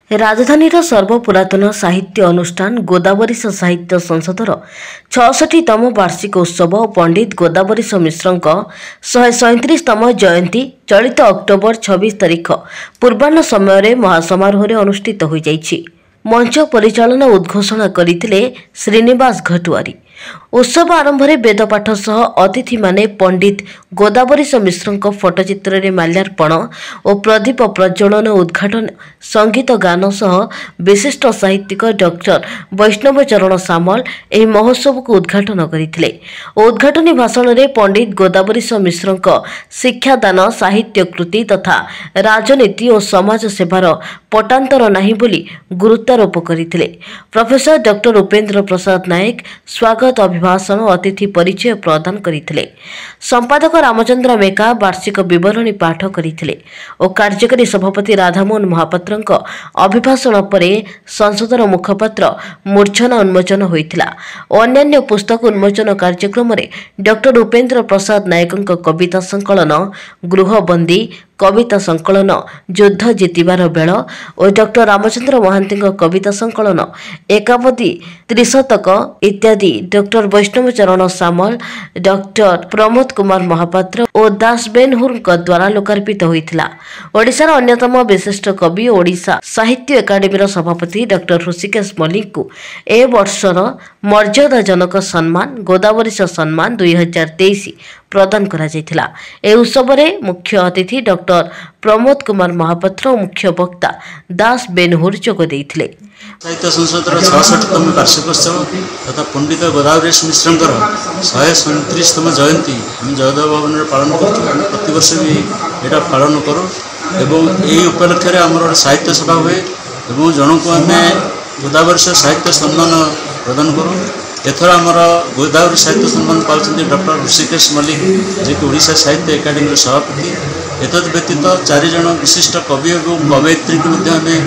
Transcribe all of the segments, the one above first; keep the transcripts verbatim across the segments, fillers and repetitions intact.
राजधानीर सर्वपुरातन साहित्य अनुष्ठान गोदावरीश साहित्य संसदर छठी-तम वार्षिक उत्सव और पंडित गोदावरीश मिश्र शहे सैंतीसतम जयंती चलित अक्टोबर छब्बीस तारीख पूर्वाह्न समय महासमारोह अनुष्ठित हो जाइछि। मंच परिचालन उद्घोषणा करथिले श्रीनिवास घटुआरी। उत्सव आरंभ में वेदपाठ सह अतिथि माने पंडित गोदावरीश मिश्र फोटोचित्र में माल्यार्पण और प्रदीप प्रज्वलन उद्घाटन संगीत गान सह विशिष्ट साहित्यिक डॉक्टर वैष्णव चरण सामल एही महोत्सव को उद्घाटन करथिले। उद्घाटनी भाषण में पंडित गोदावरीश मिश्र शिक्षादान साहित्य कृति तथा राजनीति और समाज सेवार पटांतर नाही बोली गुरुत्वारोप करथिले। प्रोफेसर डॉक्टर उपेन्द्र प्रसाद नायक स्वागत अभिभाषण और अतिथि परिचय प्रदान करथिले। संपादक रामचंद्र मेका वार्षिक विवरणी पाठ करथिले और कार्यकारी सभापति राधामोहन महापात्र अभिभाषण पर संसदर मुखपात्र मूर्छना उन्मोचन होइतिला। अन्यान्य पुस्तक उन्मोचन कार्यक्रम में डॉक्टर उपेन्द्र प्रसाद नायक कविता संकलन गृहबंदी कविता संकलन युद्ध जीतबार बेल और डॉक्टर रामचंद्र महांती कविता संकलन एकावधि त्रिशतक इत्यादि डॉक्टर वैष्णव चरण सामल डॉक्टर प्रमोद कुमार महापात्र और दास बेनहुर द्वारा लोकार्पित होइतिला। ओडिशार अन्यतम विशिष्ट कवि ओडिशा साहित्य एकाडेमी सभापति डॉक्टर ऋषिकेश मल्लिक को ए वर्षर मर्यादाजनक सम्मान गोदावरीश सम्मान दुई हजार तेईस प्रदान करा जायतिला। ए उत्सव में मुख्य अतिथि डॉक्टर प्रमोद कुमार महापात्र और मुख्य वक्ता दास बेनहुर जोग देइथिले। साहित्य संसदर छठी-तम वार्षिक उत्सव तथा पंडित गोदावरीश मिश्र शहे सैंतीसतम जयंती हम जयदेव भवन में पालन कर प्रति वर्ष भी यहाँ पालन करूँ एवं यही उपलक्ष्य आमर साहित्य सभा हुए और जन को आम गोदावरीश साहित्य सम्मान प्रदान करूँ। एथर आमर गोदावरी साहित्य सम्मान पाँच डॉक्टर ऋषिकेश मल्लिक जी ओडिशा साहित्य एकाडेमी सभापति। एतद व्यतीत चार जन विशिष्ट कवि और कवयित्री को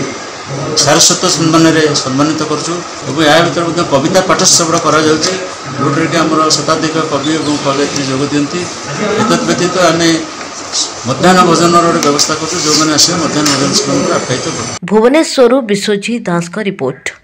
सारस्वत सम्मान में सम्मानित करूँ। या भर कविता पाठश्रवण करोटे कि आम शताधिक कवि और कवयित्री जोग दिखती। एतद व्यतीत आम मध्याह्न भोजन व्यवस्था करूँ जो मैंने आस मध्याह्न भोजन आप्यायित करूँ। भुवनेश्वर विश्वजीत दास का रिपोर्ट।